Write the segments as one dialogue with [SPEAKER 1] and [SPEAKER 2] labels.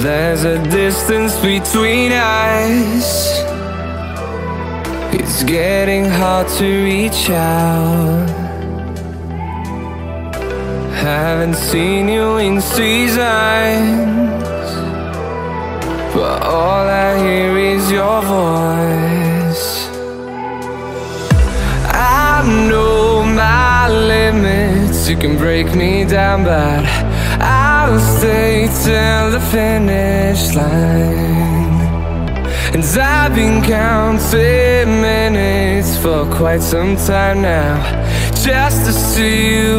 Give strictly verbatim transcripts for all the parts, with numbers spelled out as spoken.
[SPEAKER 1] There's a distance between us. It's getting hard to reach out. Haven't seen you in seasons, but all I hear is your voice. I know my limits, you can break me down, but I'll stay till the finish line. And I've been counting minutes for quite some time now, just to see you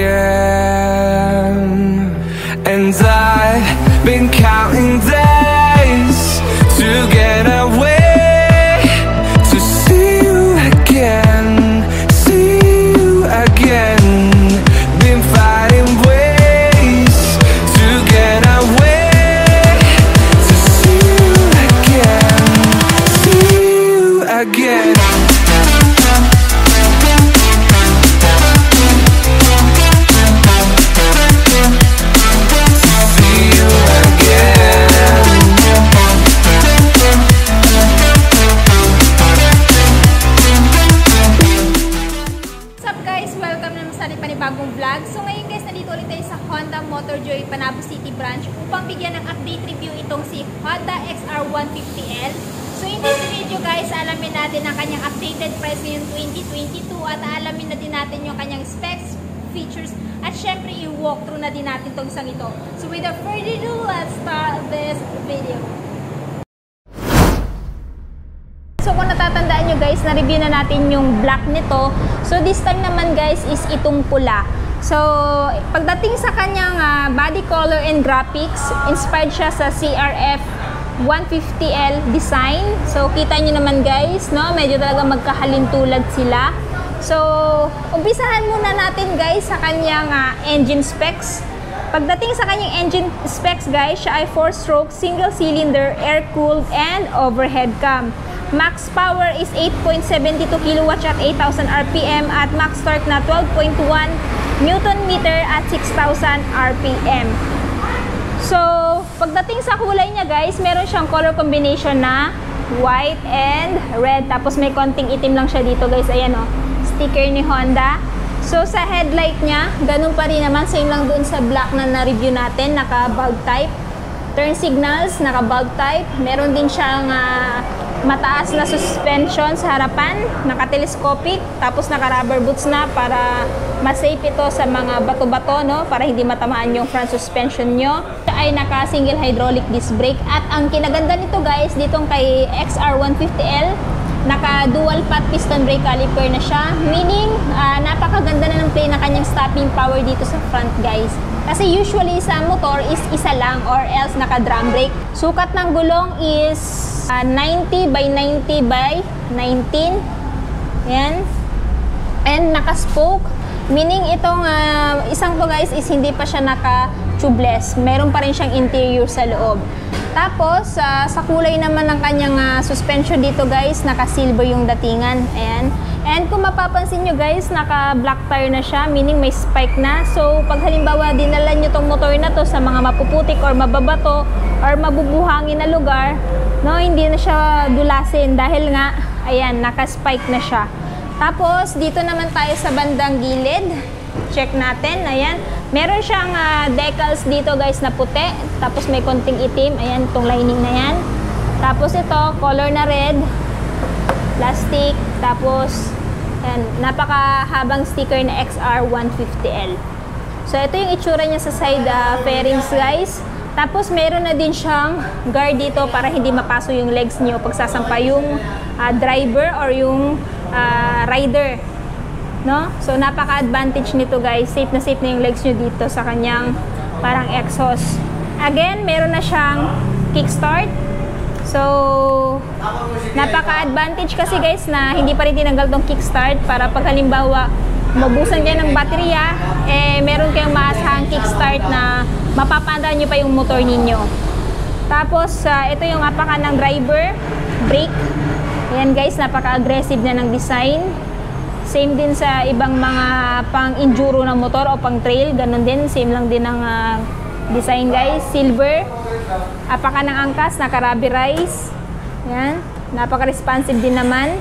[SPEAKER 1] again. And I've been counting days to get away, to see you again, see you again. Been fighting ways to get away, to see you again, see you again.
[SPEAKER 2] Panibagong vlog. So ngayon guys, nandito ulit tayo sa Honda Motor Joy Panabo City Branch upang bigyan ng update review itong si Honda X R one fifty L. So in this video guys, alamin natin ang kanyang updated price ngayong twenty twenty-two at alamin na din natin yung kanyang specs, features, at syempre i-walkthrough na din natin itong isang ito. So without further ado, let's start this video. So kung natatandaan nyo guys, na-review na natin yung black nito. So this time naman guys is itong pula. So pagdating sa kanyang uh, body color and graphics, inspired siya sa C R F one fifty L design. So kita nyo naman guys, no? Medyo talaga magkahalintulad sila. So umpisahan muna natin guys sa kanyang uh, engine specs. Pagdating sa kanyang engine specs guys, siya ay four stroke, single cylinder, air-cooled, and overhead cam. Max power is eight point seven two kilowatts at eight thousand R P M at max torque na twelve point one newton meter at six thousand R P M. So, pagdating sa kulay niya guys, meron siyang color combination na white and red. Tapos may konting itim lang siya dito guys. Ayan o, sticker ni Honda. So, sa headlight niya, ganun pa rin naman. Same lang dun sa black na na-review natin. Naka-bulb type. Turn signals, naka-bulb type. Meron din siyang uh, mataas na suspension sa harapan, naka-telescopic, tapos naka-rubber boots na para mas safe ito sa mga bato-bato, no? Para hindi matamaan yung front suspension nyo. Ay naka-single hydraulic disc brake. At ang kinaganda nito guys, ditong kay X R one fifty L, naka-dual pot piston brake caliper na siya. Meaning, uh, napakaganda na ng play na kanyang stopping power dito sa front guys. Kasi usually sa motor is isa lang or else naka-drum brake. Sukat ng gulong is Uh, ninety by ninety by nineteen. Yan. And naka-spoke. Meaning itong uh, isang to guys is hindi pa siya naka-tubeless. Meron pa rin siyang interior sa loob. Tapos, uh, sa kulay naman ng kanyang uh, suspension dito guys, naka-silver yung datingan. Ayan. And kung mapapansin nyo guys, naka-black tire na siya, meaning may spike na. So, pag halimbawa dinala nyo tong motor na to sa mga mapuputik or mababato or mabubuhangin na lugar, no, hindi na siya dulasin dahil nga, ayan, naka-spike na siya. Tapos, dito naman tayo sa bandang gilid. Check natin, ayan. Meron siyang uh, decals dito guys na puti. Tapos may konting itim. Ayan, itong lining na yan. Tapos ito, color na red. Plastic. Tapos, ayan, napakahabang sticker na X R one fifty L. So, ito yung itsura niya sa side uh, fairings guys. Tapos, meron na din siyang guard dito para hindi mapaso yung legs niyo pag sasampa yung uh, driver or yung uh, rider. No? So, napaka-advantage nito guys. Safe na safe na yung legs nyo dito sa kanyang parang exhaust. Again, meron na siyang kickstart. So, napaka-advantage kasi guys na hindi pa rin tinanggal tong kickstart para pag halimbawa mabusan kayo ng baterya, eh meron kayong maasahang kickstart na mapapandaan nyo pa yung motor ninyo. Tapos, uh, ito yung apakan ng driver, brake. Ayan guys, napaka-aggressive na ng design. Same din sa ibang mga pang-enduro ng motor o pang-trail. Ganon din, same lang din ang uh, design guys. Silver. Apaka ng angkas, naka-rubberized. Ayan, napaka-responsive din naman.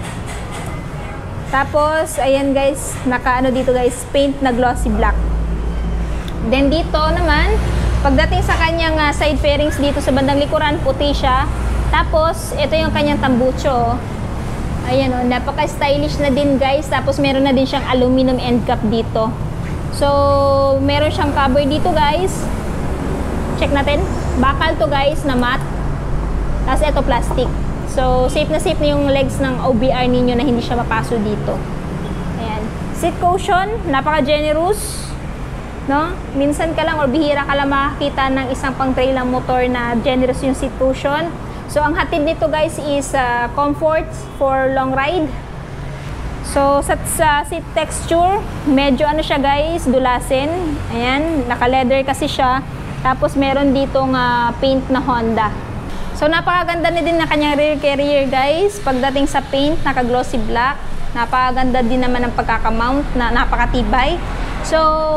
[SPEAKER 2] Tapos, ayan guys, naka-ano dito guys, paint na glossy black. Then dito naman, pagdating sa kanyang uh, side fairings dito sa bandang likuran, puti siya. Tapos, ito yung kanyang tambucho. Ayan o, oh, napaka-stylish na din guys. Tapos, meron na din siyang aluminum end cap dito. So, meron siyang cover dito guys. Check natin. Bakal to guys na matte. Tapos, ito plastic. So, safe na safe na yung legs ng O B R ninyo na hindi siya mapaso dito. Ayan. Seat cushion, napaka-generous. No? Minsan ka lang or bihira ka lang makakita ng isang pang-trailer motor na generous yung seat cushion. So, ang hatid nito guys is uh, comfort for long ride. So, sa, sa seat texture, medyo ano siya guys, dulasin. Ayan, naka-leather kasi siya. Tapos, meron ditong uh, paint na Honda. So, napakaganda na din na kanyang rear carrier guys. Pagdating sa paint, naka-glossy black. Napakaganda din naman ang pagkakamount na napakatibay. So,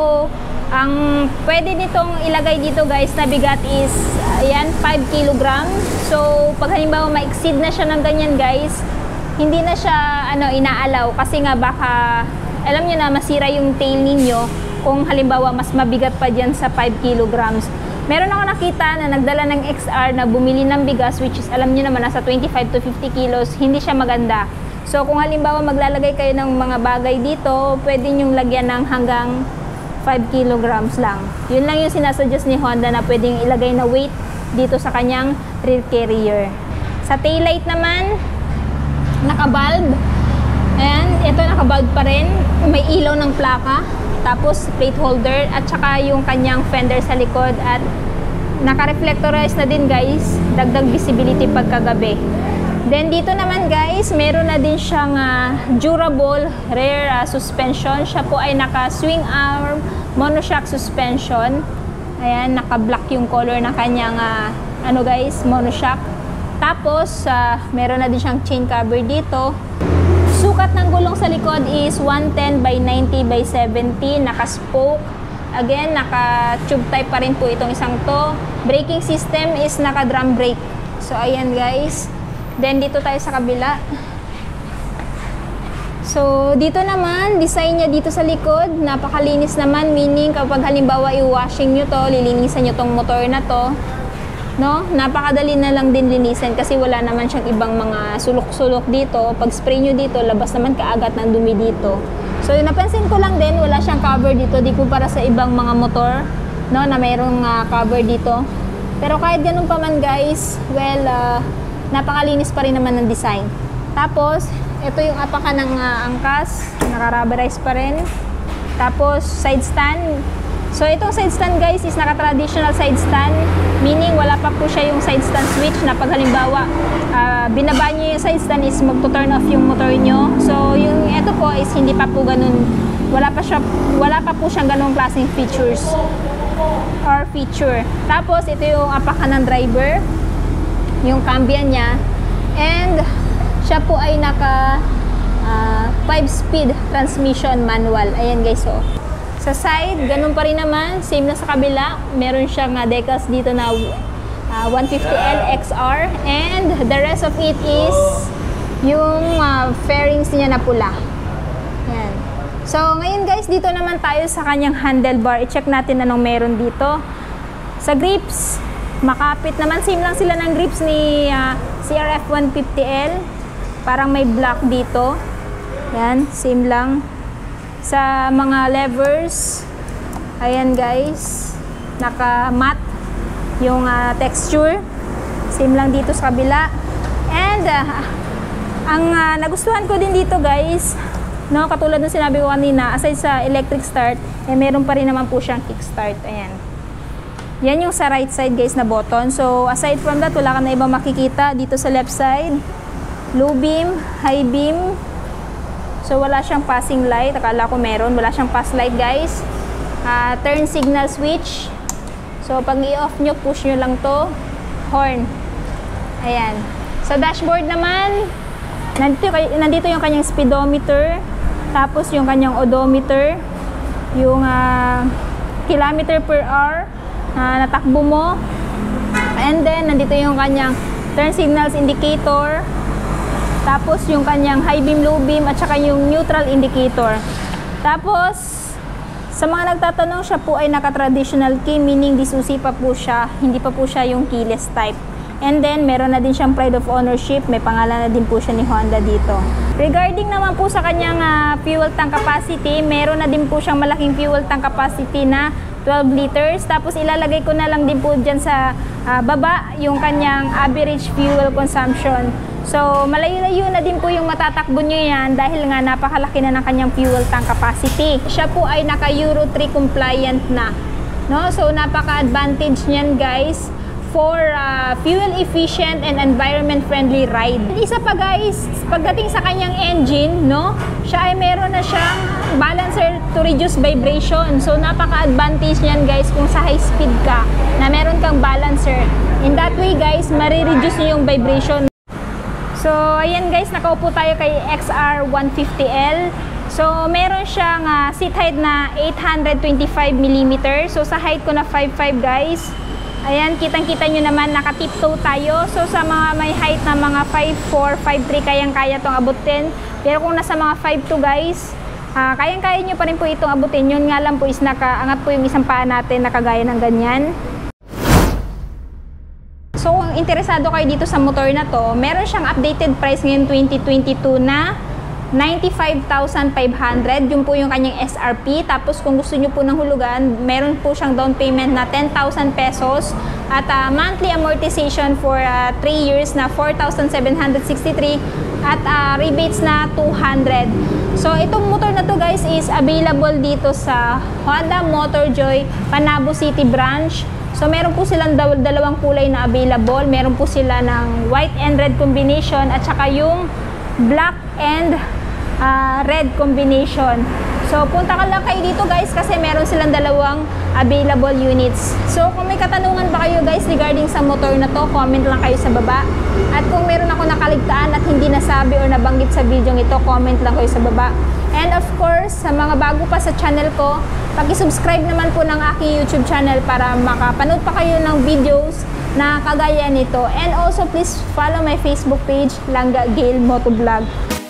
[SPEAKER 2] ang pwede nitong ilagay dito guys na bigat is ayan, five kilograms. So, pag halimbawa ma-exceed na siya ng ganyan guys, hindi na siya ano, inaalaw kasi nga baka, alam nyo na, masira yung tail ninyo kung halimbawa mas mabigat pa dyan sa five kilograms. Meron ako nakita na nagdala ng X R na bumili ng bigas, which is alam nyo naman nasa twenty-five to fifty kilos, hindi siya maganda. So, kung halimbawa maglalagay kayo ng mga bagay dito, pwede nyong lagyan ng hanggang five kilograms lang. Yun lang yung sinasuggest ni Honda na pwedeng ilagay na weight dito sa kanyang rear carrier. Sa taillight naman, naka-bulb. Ayan, ito naka-bulb pa rin. May ilaw ng plaka. Tapos plate holder at saka yung kanyang fender sa likod at naka-reflectorize na din guys. Dagdag visibility pagkagabi. Then dito naman guys, meron na din siyang uh, durable rear uh, suspension. Siya po ay naka-swing arm monoshock suspension. Ayan, naka-black yung color ng kanyang uh, ano guys, monoshock. Tapos, uh, meron na din siyang chain cover dito. Sukat ng gulong sa likod is one ten by ninety by seventy. Naka-spoke. Again, naka-tube type pa rin po itong isang to. Braking system is naka-drum brake. So, ayan guys. Then, dito tayo sa kabila. So, dito naman, design niya dito sa likod. Napakalinis naman. Meaning, kapag halimbawa i-washing nyo to, lilinisan nyo tong motor na to. No? Napakadali na lang din linisan kasi wala naman siyang ibang mga sulok-sulok dito. Pag spray nyo dito, labas naman kaagad ng dumi dito. So, napansin ko lang din, wala siyang cover dito. Di ko para sa ibang mga motor, no, na mayroong uh, cover dito. Pero kahit ganun pa man guys, well, uh, napakalinis pa rin naman ng design. Tapos, ito yung apaka ng uh, angkas. Naka-rubberize pa rin. Tapos, side stand. So, itong side stand guys is naka-traditional side stand. Meaning, wala pa po siya yung side stand switch na pag halimbawa, uh, binaba nyo yung side stand is magto-turn off yung motor nyo. So, yung ito po is hindi pa po ganun. Wala pa, siya, wala pa po siyang ganung klaseng features or feature. Tapos, ito yung apaka ng driver. Yung cambia niya. And, siya po ay naka five speed transmission manual. Ayan guys, so. Sa side, ganun pa rin naman. Same na sa kabila. Meron siyang uh, decals dito na uh, one fifty L X R. And the rest of it is yung uh, fairings niya na pula. Ayan. So, ngayon guys, dito naman tayo sa kanyang handlebar. I-check natin anong meron dito. Sa grips, makapit naman. Same lang sila ng grips ni uh, C R F one fifty L. Parang may black dito. Yan, same lang. Sa mga levers, ayan guys, naka-matte yung uh, texture. Same lang dito sa kabila. And, uh, ang uh, nagustuhan ko din dito guys, no, katulad ng sinabi ko kanina, aside sa electric start, eh, meron pa rin naman po siyang kickstart. Ayan. Yan yung sa right side guys na button. So, aside from that, wala ka na ibang makikita dito sa left side. Low beam, high beam. So, wala siyang passing light. Akala ko meron. Wala siyang pass light, guys. Uh, turn signal switch. So, pag i-off nyo, push nyo lang to. Horn. Ayan. Sa dashboard naman, nandito, nandito yung kanyang speedometer. Tapos, yung kanyang odometer. Yung uh, kilometer per hour uh, na takbo mo. And then, nandito yung kanyang turn signals indicator. Tapos, yung kanyang high beam, low beam, at saka yung neutral indicator. Tapos, sa mga nagtatanong, siya po ay naka-traditional key, meaning disusi pa po siya, hindi pa po siya yung keyless type. And then, meron na din siyang pride of ownership. May pangalan na din po siya ni Honda dito. Regarding naman po sa kanyang uh, fuel tank capacity, meron na din po siyang malaking fuel tank capacity na twelve liters. Tapos, ilalagay ko na lang din po dyan sa uh, baba yung kanyang average fuel consumption. So, malayo-layo na din po yung matatakbo nyo yan dahil nga napakalaki na ng kanyang fuel tank capacity. Siya po ay naka-Euro three compliant na. No? So, napaka-advantage niyan guys for uh, fuel efficient and environment friendly ride. Isa pa guys, pagdating sa kanyang engine, no, siya ay meron na siyang balancer to reduce vibration. So napaka-advantage niyan guys kung sa high speed ka na meron kang balancer. In that way guys, mare-reduce niyo yung vibration. So ayan guys, nakaupo tayo kay X R one fifty L. So meron siyang uh, seat height na eight hundred twenty-five millimeters. So sa height ko na five five guys. Ayan, kitang-kita nyo naman, naka-tiptoe tayo. So, sa mga may height na mga five four, five three, kayang-kaya itong abutin. Pero kung nasa mga five two guys, uh, kayang-kaya nyo pa rin po itong abutin. Yun nga lang po is nakaangat po yung isang paa natin, nakagaya ng ganyan. So, kung interesado kayo dito sa motor na to, meron siyang updated price ngayon twenty twenty-two na ninety-five thousand five hundred, yun po yung kanyang S R P. Tapos kung gusto nyo po ng hulugan, meron po siyang down payment na ten thousand pesos at uh, monthly amortization for uh, three years na four thousand seven hundred sixty-three at uh, rebates na two hundred. So itong motor na to guys is available dito sa Honda Motor Joy Panabo City branch. So meron po silang dal dalawang kulay na available. Meron po sila ng white and red combination at saka yung black and Uh, red combination. So, punta ka lang kayo dito guys kasi meron silang dalawang available units. So, kung may katanungan pa kayo guys regarding sa motor na to, comment lang kayo sa baba. At kung meron ako nakaligtaan at hindi nasabi or nabanggit sa video ito, comment lang kayo sa baba. And of course, sa mga bago pa sa channel ko, paki-subscribe naman po ng aking YouTube channel para makapanood pa kayo ng videos na kagaya nito. And also, please follow my Facebook page, Langga Gail Motovlog.